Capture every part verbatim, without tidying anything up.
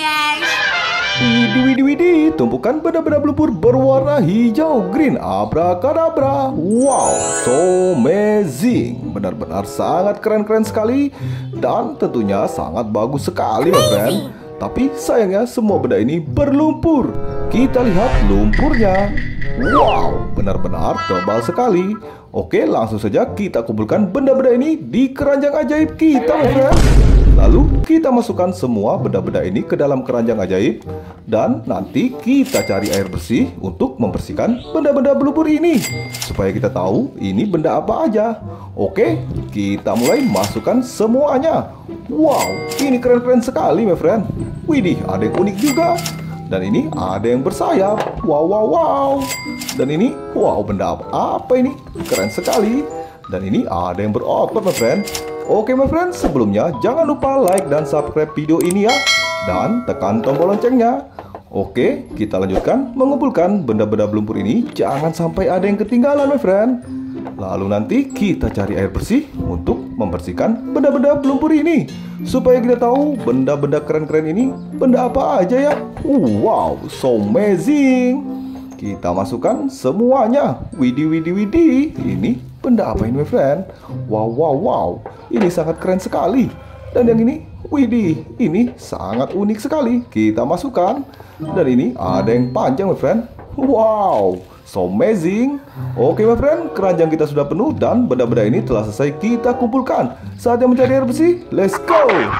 guys. Widih, widih, widih, tumpukan benda-benda lumpur berwarna hijau green, abrakadabra. Wow, so amazing. Benar-benar sangat keren-keren sekali. Dan tentunya sangat bagus sekali, my friend. Tapi sayangnya semua benda ini berlumpur. Kita lihat lumpurnya. Wow, benar-benar tebal sekali. Oke, langsung saja kita kumpulkan benda-benda ini di keranjang ajaib kita, my friend. Lalu kita masukkan semua benda-benda ini ke dalam keranjang ajaib. Dan nanti kita cari air bersih untuk membersihkan benda-benda berlumpur ini, supaya kita tahu ini benda apa aja. Oke, kita mulai masukkan semuanya. Wow, ini keren-keren sekali, my friend. Widih, ada yang unik juga. Dan ini ada yang bersayap. Wow, wow, wow. Dan ini, wow, benda apa, apa ini? Keren sekali. Dan ini ada yang berotot, my friend. Oke, my friend, sebelumnya jangan lupa like dan subscribe video ini ya. Dan tekan tombol loncengnya. Oke, kita lanjutkan mengumpulkan benda-benda berlumpur ini. Jangan sampai ada yang ketinggalan, my friend. Lalu nanti kita cari air bersih untuk membersihkan benda-benda berlumpur ini, supaya kita tahu benda-benda keren-keren ini benda apa aja ya. Wow, so amazing. Kita masukkan semuanya. Widih, widih, widih. Ini benda apa ini, my friend? Wow, wow, wow. Ini sangat keren sekali. Dan yang ini, widih, ini sangat unik sekali. Kita masukkan. Dan ini ada yang panjang, my friend. Wow, so amazing. Oke, my friend, keranjang kita sudah penuh dan benda-benda ini telah selesai kita kumpulkan. Saatnya mencari air bersih. Let's go.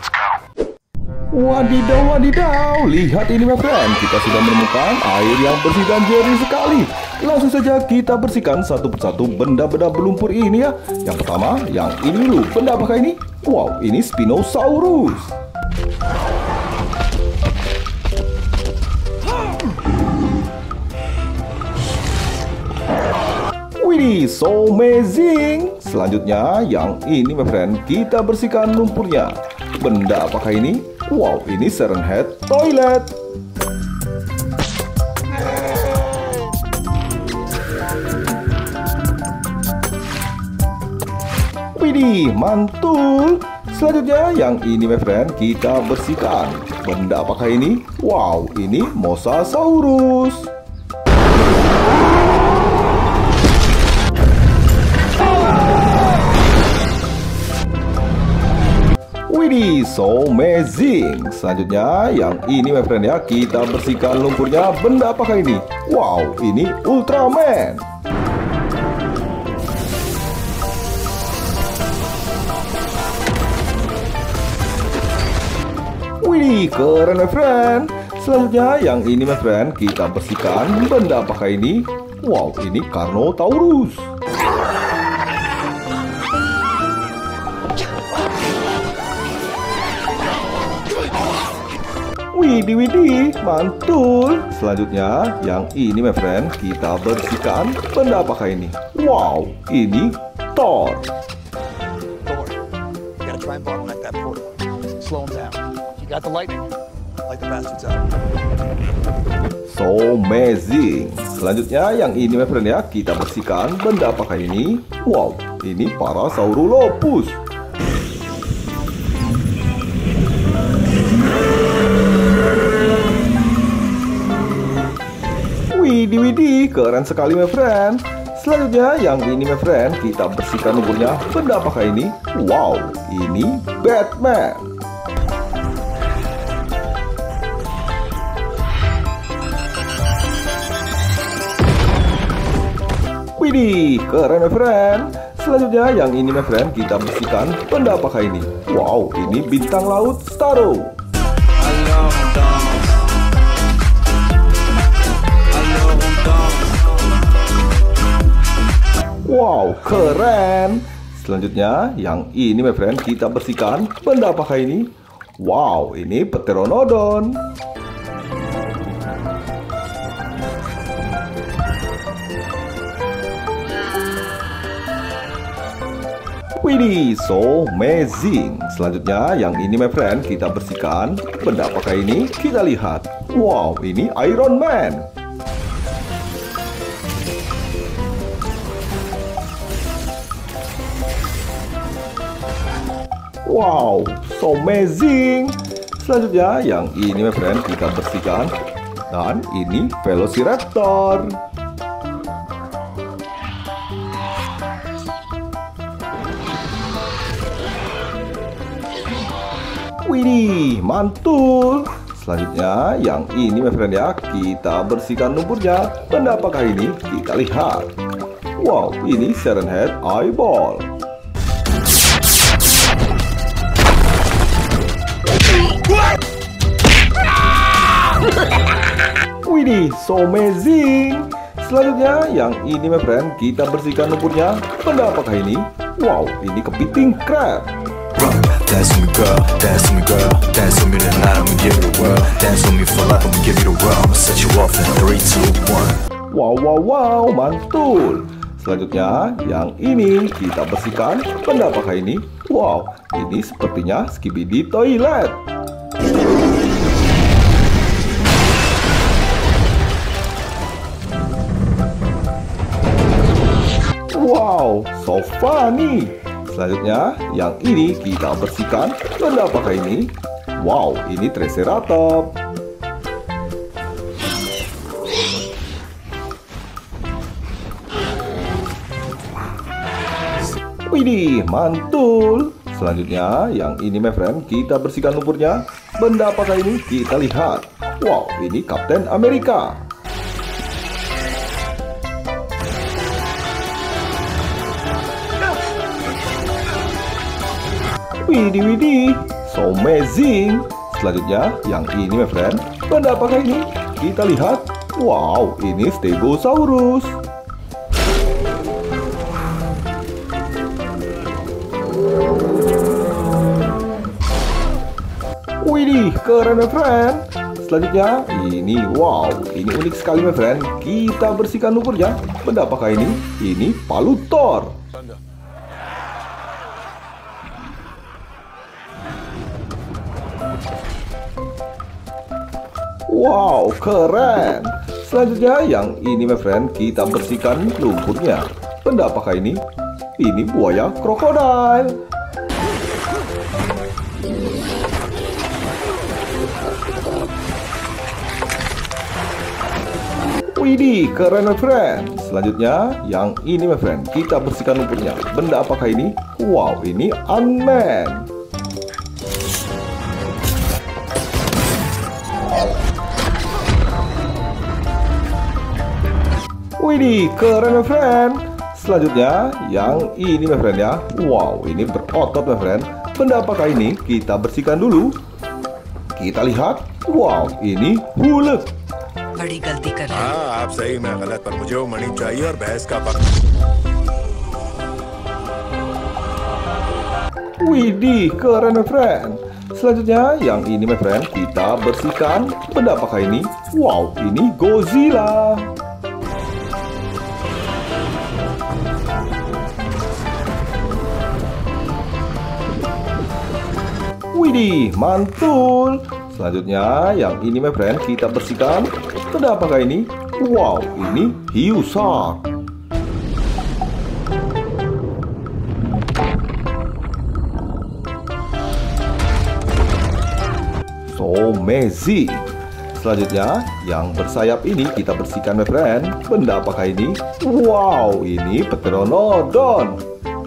Wadidaw, wadidaw. Lihat ini, my friend. Kita sudah menemukan air yang bersih dan jernih sekali. Langsung saja kita bersihkan satu persatu benda-benda berlumpur ini ya. Yang pertama, yang ini dulu. Benda apakah ini? Wow, ini Spinosaurus. Widih, so amazing. Selanjutnya, yang ini, my friend. Kita bersihkan lumpurnya. Benda apakah ini? Wow, ini Siren Head Toilet. Widih, mantul. Selanjutnya, yang ini, my friend, kita bersihkan. Benda apakah ini? Wow, ini Mosasaurus. Widih, so amazing. Selanjutnya, yang ini, my friend ya, kita bersihkan lumpurnya. Benda apakah ini? Wow, ini Ultraman. Widih, keren, my friend. Selanjutnya, yang ini, my friend, kita bersihkan. Benda apakah ini? Wow, ini Carnotaurus. Widih, widih, mantul. Selanjutnya, yang ini, my friend, kita bersihkan. Benda apakah ini? Wow, ini Thor. Thor, you gotta try and bottleneck that portal. Slow him down. You got the lightning? Light the bastards out. So amazing. Selanjutnya, yang ini, my friend ya, kita bersihkan. Benda apakah ini? Wow, ini Parasaurolophus. Widih, widih, keren sekali, my friend. Selanjutnya, yang ini, my friend, kita bersihkan lumpurnya. Benda apakah ini? Wow, ini Batman. Widih, keren, my friend. Selanjutnya, yang ini, my friend, kita bersihkan. Benda apakah ini? Wow, ini bintang laut Starro. Wow, keren. Selanjutnya, yang ini, my friend, kita bersihkan. Benda apakah ini? Wow, ini Pteranodon. Widih, so amazing. Selanjutnya, yang ini, my friend, kita bersihkan. Benda apakah ini? Kita lihat. Wow, ini Iron Man. Wow, so amazing. Selanjutnya yang ini my friend kita bersihkan. Dan ini Velociraptor. Widih, mantul. Selanjutnya yang ini my friend ya, kita bersihkan lumpurnya. Benda apakah ini? Kita lihat. Wow, ini Siren Head Eyeball. Widih, so amazing. Selanjutnya yang ini my friend, kita bersihkan lumpurnya. Benda apakah ini? Wow, ini kepiting crab. Dance with me girl, dance with me girl, dance with me tonight, I'ma give you the world. Dance with me for life, I'ma give you the world. I'ma set you off in three, two, one. Wow, wow, wow, mantul. Selanjutnya yang ini kita bersihkan. Benda apakah ini? Wow, ini sepertinya Skibidi Toilet. Wow, so funny. Selanjutnya, yang ini kita bersihkan. Benda apakah ini? Wow, ini Triceratops. Widih, mantul. Selanjutnya, yang ini my friend, kita bersihkan lumpurnya. Benda apakah ini? Kita lihat. Wow, ini Kapten Amerika. Widih, widih, so amazing. Selanjutnya, yang ini my friend, benda apakah ini? Kita lihat. Wow, ini Stegosaurus. Widih, keren my friend. Selanjutnya, ini wow, ini unik sekali my friend. Kita bersihkan lumpurnya. Benda apakah ini? Ini Palutor. Wow, keren. Selanjutnya yang ini my friend, kita bersihkan lumpurnya. Benda apakah ini? Ini buaya krokodil. Widih, keren my friend. Selanjutnya yang ini my friend, kita bersihkan lumpurnya. Benda apakah ini? Wow, ini Ant-Man. Widih, keren my friend. Selanjutnya yang ini my friend ya. Wow, ini berotot my friend. Benda apakah ini? Kita bersihkan dulu. Kita lihat. Wow, ini Hulk. बड़ी गलती कर रहे हैं। हाँ आप सही मैं गलत पर मुझे वो मणि चाहिए और भैंस का पर... Widih, keren my friend. Selanjutnya yang ini my friend, kita bersihkan. Benda apakah ini? Wow, ini Godzilla. Widih, mantul. Selanjutnya yang ini my friend, kita bersihkan. Benda apakah ini? Wow, ini hiu shark. So amazing. Selanjutnya yang bersayap ini kita bersihkan my friend. Benda apakah ini? Wow, ini Pteranodon.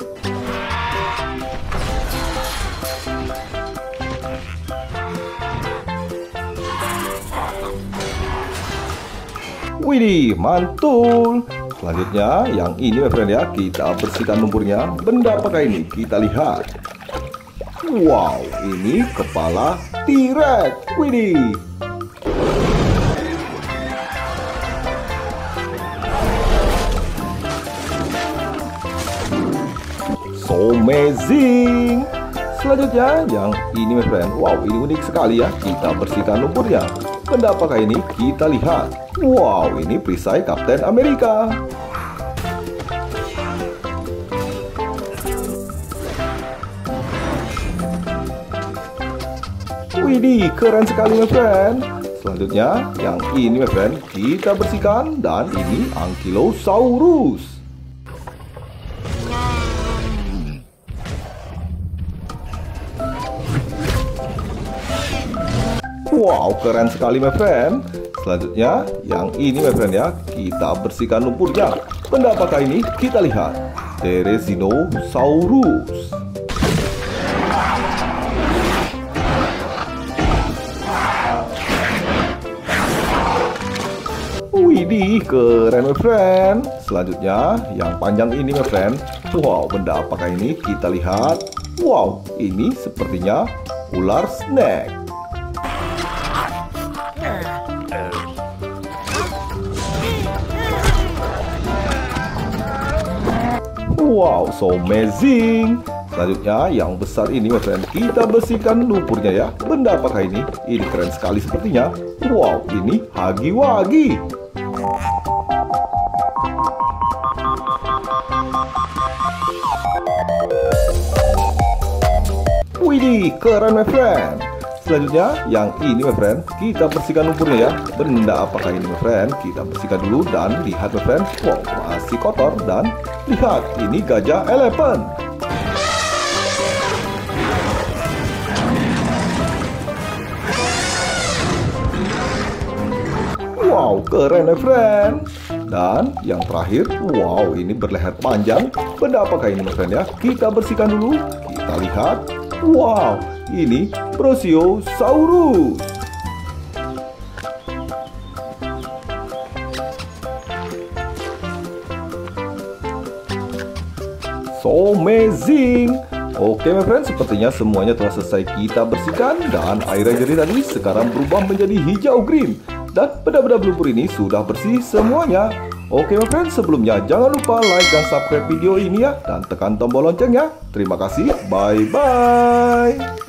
Widih, mantul. Selanjutnya yang ini my friend ya, kita bersihkan lumpurnya. Benda apakah ini? Kita lihat. Wow, ini kepala T-Rex. Widih. So amazing. Selanjutnya yang ini my friend. Wow, ini unik sekali ya. Kita bersihkan lumpurnya. Benda apakah ini? Kita lihat. Wow, ini perisai Kapten Amerika. Widih, keren sekali my friend. Selanjutnya yang ini my friend, kita bersihkan. Dan ini Ankylosaurus. Wow, keren sekali my friend. Selanjutnya, yang ini my friend ya, kita bersihkan lumpurnya. Benda apakah ini? Kita lihat. Therizinosaurus. Widih, keren my friend. Selanjutnya, yang panjang ini my friend. Wow, benda apakah ini? Kita lihat. Wow, ini sepertinya ular snack. Wow, so amazing. Selanjutnya, yang besar ini my friend. Kita bersihkan lumpurnya ya. Benda apakah ini? Ini keren sekali sepertinya. Wow, ini hagi-wagi. Widih, keren my friend. Selanjutnya, yang ini my friend, kita bersihkan lumpurnya ya. Benda apakah ini my friend? Kita bersihkan dulu dan lihat my friend. Wow, masih kotor dan lihat, ini gajah elephant. Wow, keren my friend. Dan yang terakhir, wow, ini berleher panjang. Benda apakah ini my friend ya? Kita bersihkan dulu. Kita lihat. Wow, ini Brachiosaurus. So amazing. Oke my friend, sepertinya semuanya telah selesai kita bersihkan. Dan air yang jernih tadi sekarang berubah menjadi hijau green. Dan benda-benda lumpur ini sudah bersih semuanya. Oke my friend, sebelumnya jangan lupa like dan subscribe video ini ya. Dan tekan tombol loncengnya. Terima kasih, bye-bye.